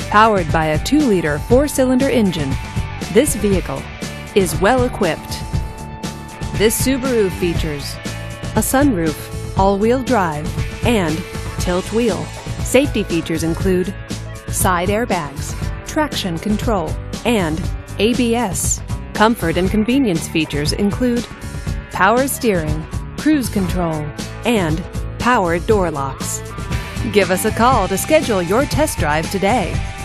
Powered by a 2-liter 4-cylinder engine, this vehicle is well equipped. This Subaru features a sunroof, all-wheel drive, and tilt wheel. Safety features include side airbags, traction control, and ABS. Comfort and convenience features include power steering, cruise control, and power door locks. Give us a call to schedule your test drive today.